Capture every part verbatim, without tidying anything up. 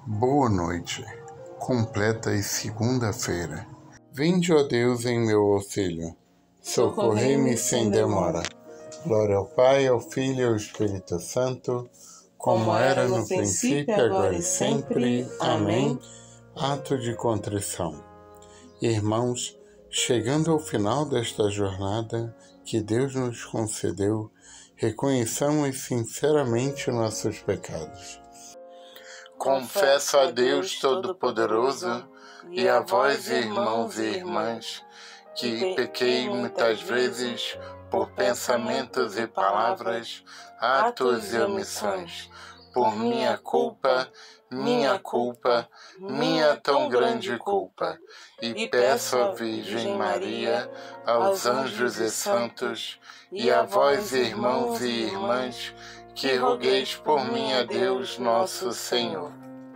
Boa noite, completa e segunda-feira. Vinde, ó Deus, em meu auxílio, socorrei-me sem demora. Glória ao Pai, ao Filho e ao Espírito Santo, como era no princípio, agora e sempre. Amém. Ato de contrição. Irmãos, chegando ao final desta jornada que Deus nos concedeu, reconheçamos sinceramente nossos pecados. Confesso a Deus Todo-Poderoso e a vós, irmãos e irmãs, que pequei muitas vezes por pensamentos e palavras, atos e omissões, por minha culpa, minha culpa, minha tão grande culpa, e peço à Virgem Maria, aos anjos e santos, e a vós, irmãos e irmãs, que rogueis por mim a Deus nosso Senhor.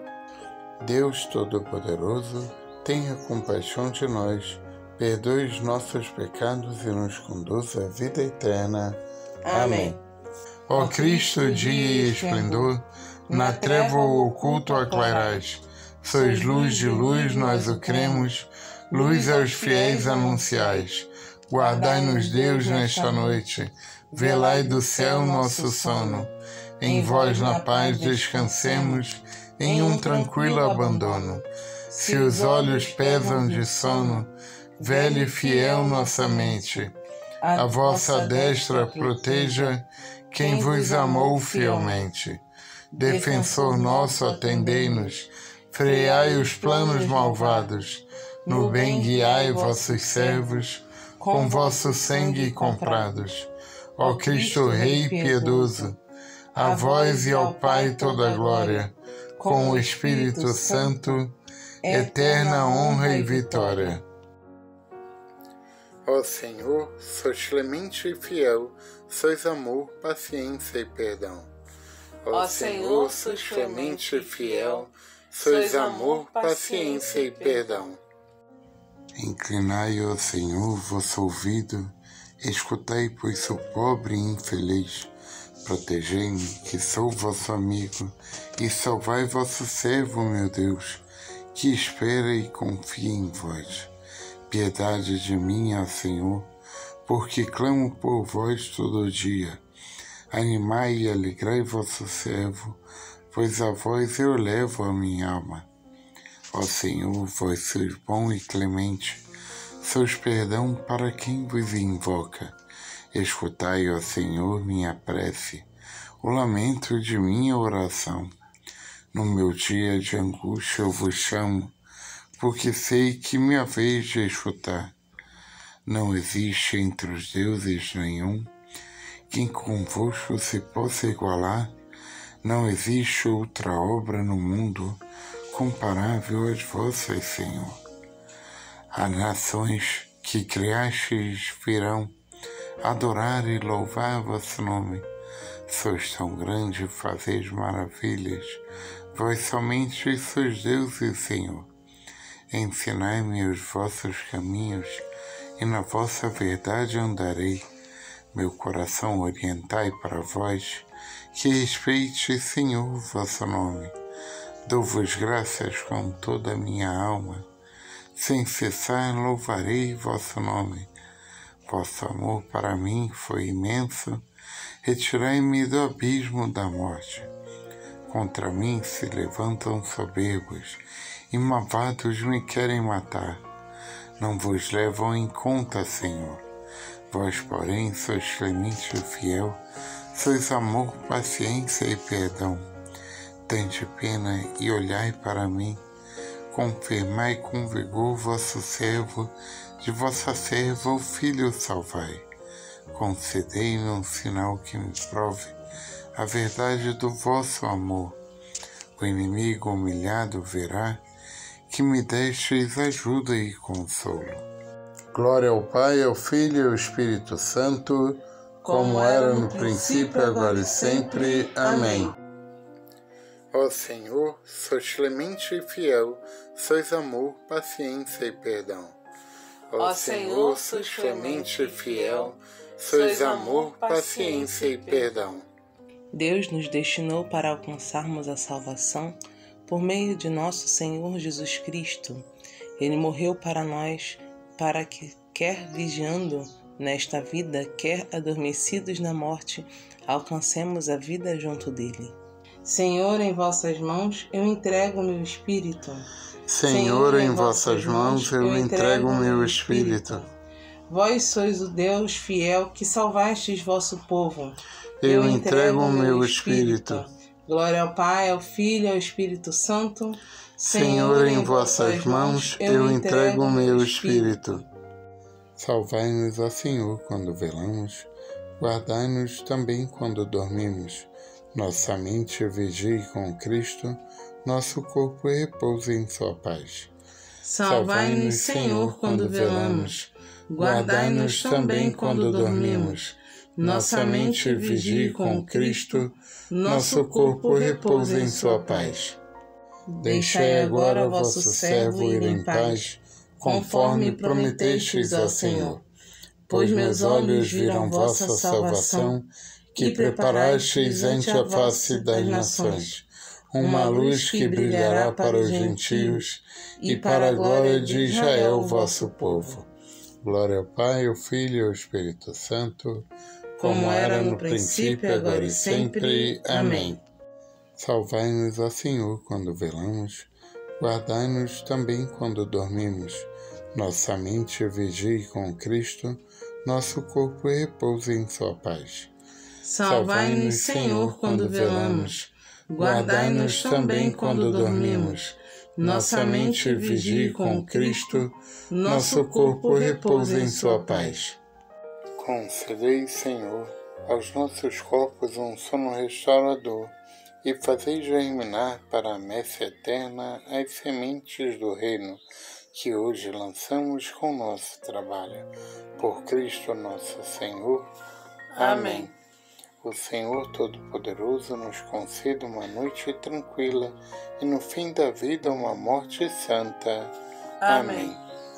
Deus Todo-Poderoso, tenha compaixão de nós, perdoe os nossos pecados e nos conduza à vida eterna. Amém. Ó Cristo, dia e esplendor, na treva o oculto aclarais. Sois luz de luz, nós o cremos, luz aos fiéis anunciais. Guardai-nos, Deus, nesta noite, velai do céu nosso sono. Em vós na paz descansemos, em um tranquilo abandono. Se os olhos pesam de sono, velha e fiel nossa mente. A vossa destra proteja quem vos amou fielmente. Defensor nosso, atendei-nos, freai os planos malvados. No bem guiai vossos servos, com vosso sangue comprados. Ó Cristo Rei piedoso, a vós e ao Pai toda a glória, com o Espírito Santo, eterna honra e vitória. Ó Senhor, sois clemente e fiel, sois amor, paciência e perdão. Ó Senhor, sois clemente e fiel, sois amor, paciência e perdão. Inclinai, ó Senhor, vosso ouvido, escutai, pois sou pobre e infeliz. Protegei-me, que sou vosso amigo, e salvai vosso servo, meu Deus, que espera e confia em vós. Piedade de mim, ó Senhor, porque clamo por vós todo dia. Animai e alegrai vosso servo, pois a vós eu levo a minha alma. Ó Senhor, vós sois bom e clemente, sois perdão para quem vos invoca. Escutai, ó Senhor, minha prece, o lamento de minha oração. No meu dia de angústia eu vos chamo, porque sei que me haveis de escutar. Não existe entre os deuses nenhum quem convosco se possa igualar. Não existe outra obra no mundo comparável às vossas, Senhor. As nações que criastes virão adorar e louvar vosso nome. Sois tão grande, fazeis maravilhas, vós somente sois Deus e Senhor. Ensinai-me os vossos caminhos, e na vossa verdade andarei. Meu coração orientai para vós, que respeite, Senhor, vosso nome. Dou-vos graças com toda a minha alma, sem cessar louvarei vosso nome. Vosso amor para mim foi imenso, retirai-me do abismo da morte. Contra mim se levantam soberbos, e malvados me querem matar. Não vos levam em conta, Senhor. Vós, porém, sois clemente e fiel, sois amor, paciência e perdão. Tende pena e olhai para mim. Confirmai com vigor vosso servo, de vossa serva o Filho salvai. Concedei-me um sinal que me prove a verdade do vosso amor. O inimigo humilhado verá que me destes ajuda e consolo. Glória ao Pai, ao Filho e ao Espírito Santo, como era no princípio, agora e sempre. Amém. Ó Senhor, sois clemente e fiel, sois amor, paciência e perdão. Ó Senhor, sois clemente e fiel, sois amor, paciência e perdão. Deus nos destinou para alcançarmos a salvação por meio de nosso Senhor Jesus Cristo. Ele morreu para nós, para que, quer vigiando nesta vida, quer adormecidos na morte, alcancemos a vida junto dele. Senhor, em vossas mãos eu entrego o meu espírito. Senhor, em vossas mãos eu entrego o meu espírito. Vós sois o Deus fiel que salvastes vosso povo. Eu entrego o meu espírito. Glória ao Pai, ao Filho e ao Espírito Santo. Senhor, em vossas mãos eu entrego o meu espírito. Salvai-nos, ó Senhor, quando velamos, guardai-nos também quando dormimos. Nossa mente vigie com Cristo, nosso corpo repousa em sua paz. Salvai-nos, Senhor, quando velamos, guardai-nos também quando dormimos. Nossa mente vigie com Cristo, nosso corpo repousa em sua paz. Deixai agora vosso servo ir em paz, conforme prometestes ao Senhor. Pois meus olhos viram vossa salvação, que preparastes ante a face das nações, uma luz que brilhará para os gentios e para a glória de Israel, vosso povo. Glória ao Pai, ao Filho e ao Espírito Santo, como era no princípio, agora e sempre. Amém. Salvai-nos, ó Senhor, quando velamos, guardai-nos também quando dormimos. Nossa mente vigie com Cristo, nosso corpo repousa em sua paz. Salvai-nos, Senhor, quando velamos, guardai-nos também quando dormimos. Nossa mente vigie com Cristo, nosso corpo repousa em sua paz. Concedei, Senhor, aos nossos corpos um sono restaurador e fazei germinar para a messe eterna as sementes do reino que hoje lançamos com nosso trabalho. Por Cristo nosso Senhor. Amém. O Senhor Todo-Poderoso nos conceda uma noite tranquila e no fim da vida uma morte santa. Amém.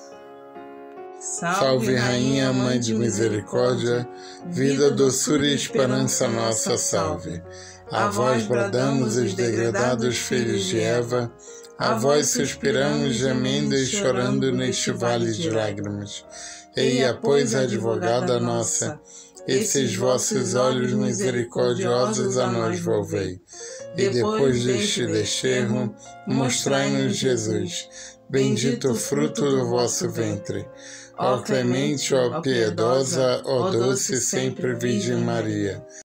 Salve, Rainha, Mãe de Misericórdia, vida, doçura e esperança nossa, salve. A vós bradamos os degradados filhos de Eva, a vós suspiramos, gemendo e chorando neste vale de lágrimas. Eia, pois, advogada nossa, esses vossos olhos misericordiosos a nós volvei. E depois deste desterro, mostrai-nos Jesus, bendito o fruto do vosso ventre. Ó clemente, ó piedosa, ó doce sempre Virgem Maria.